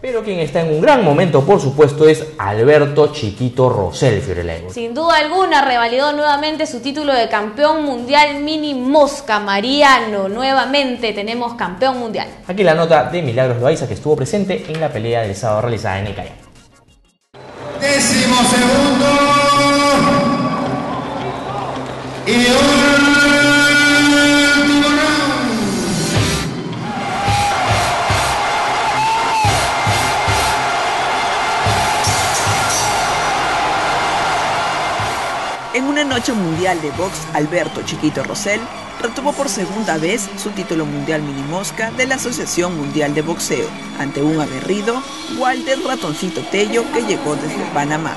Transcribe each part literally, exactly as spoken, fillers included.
Pero quien está en un gran momento, por supuesto, es Alberto Chiquito Rosell, Fiorella. Sin duda alguna, revalidó nuevamente su título de campeón mundial mini mosca. Mariano, nuevamente tenemos campeón mundial. Aquí la nota de Milagros Loaiza, que estuvo presente en la pelea del sábado realizada en el Callao. Décimo segundo. Y último round. En una noche mundial de box, Alberto Chiquito Rosell retuvo por segunda vez su título mundial mini mosca de la Asociación Mundial de Boxeo, ante un aguerrido Walter Ratoncito Tello, que llegó desde Panamá.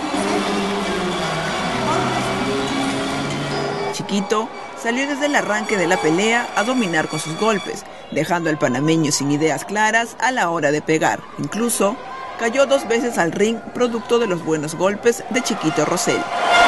Chiquito salió desde el arranque de la pelea a dominar con sus golpes, dejando al panameño sin ideas claras a la hora de pegar. Incluso cayó dos veces al ring producto de los buenos golpes de Chiquito Rosell.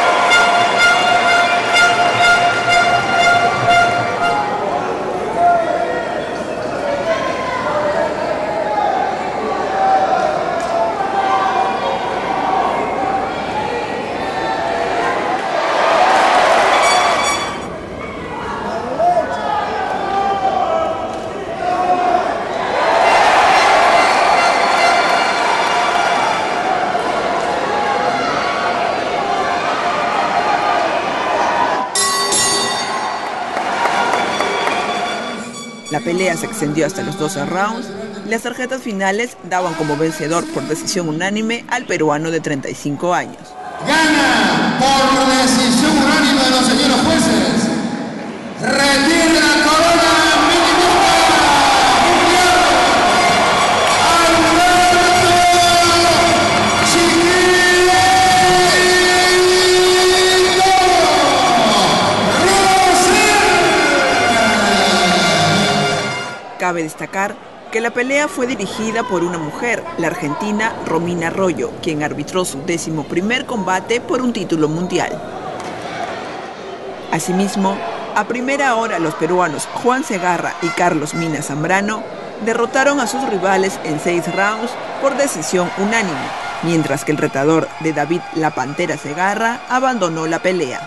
La pelea se extendió hasta los doce rounds y las tarjetas finales daban como vencedor por decisión unánime al peruano de treinta y cinco años. Gana por decisión unánime de los señores jueces. Retira la corona mini mosca mundial. Alberto Chiquito Rosell. Cabe destacar que la pelea fue dirigida por una mujer, la argentina Romina Arroyo, quien arbitró su décimo primer combate por un título mundial. Asimismo, a primera hora los peruanos Juan Segarra y Carlos Mina Zambrano derrotaron a sus rivales en seis rounds por decisión unánime, mientras que el retador de David La Pantera Segarra abandonó la pelea.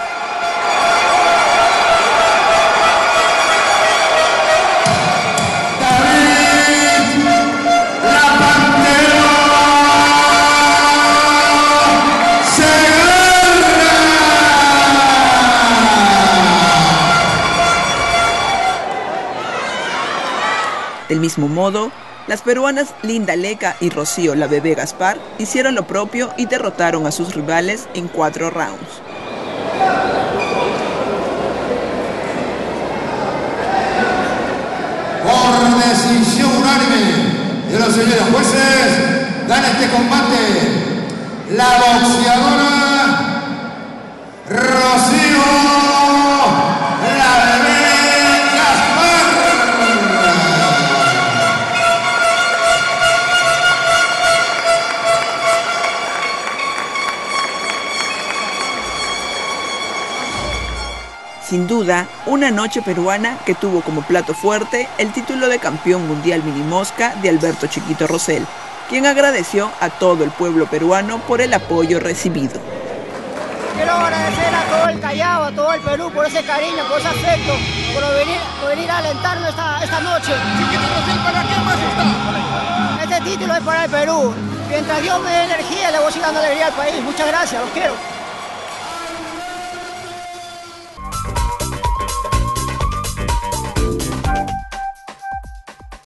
Del mismo modo, las peruanas Linda Leca y Rocío La Bebé Gaspar hicieron lo propio y derrotaron a sus rivales en cuatro rounds. Por decisión unánime de los señores jueces, gana este combate la boxeadora Rocío La Bebé Gaspar. Sin duda, una noche peruana que tuvo como plato fuerte el título de campeón mundial mini mosca de Alberto Chiquito Rosell, quien agradeció a todo el pueblo peruano por el apoyo recibido. Quiero agradecer a todo el Callao, a todo el Perú por ese cariño, por ese afecto, por venir, por venir a alentarnos esta, esta noche. Chiquito Rosell, ¿para qué más está? Este título es para el Perú. Mientras Dios me dé energía, le voy a seguir dando alegría al país. Muchas gracias, los quiero.